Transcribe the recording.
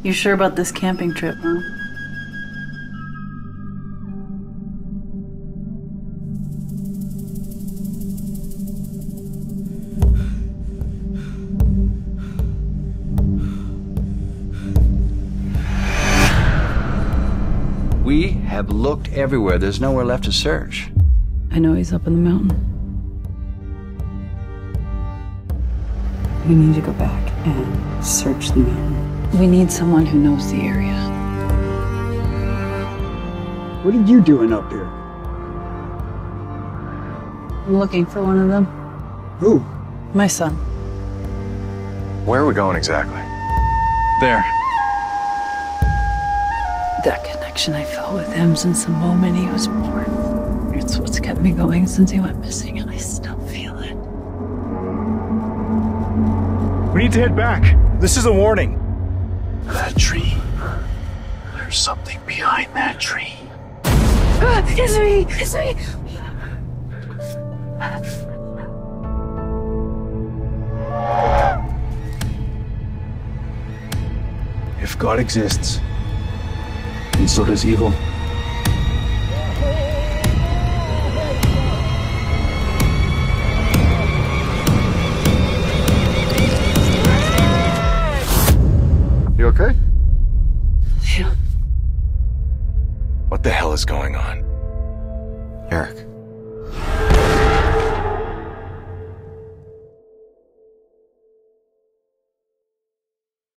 You sure about this camping trip, huh? We have looked everywhere. There's nowhere left to search. I know he's up in the mountain. We need to go back and search the mountain. We need someone who knows the area. What are you doing up here? I'm looking for one of them. Who? My son. Where are we going exactly? There. That connection I felt with him since the moment he was born. It's what's kept me going since he went missing, and I still feel it. We need to head back. This is a warning. That tree. There's something behind that tree. It's me! It's me! If God exists, And so does evil. you okay? Yeah. What the hell is going on? Eric.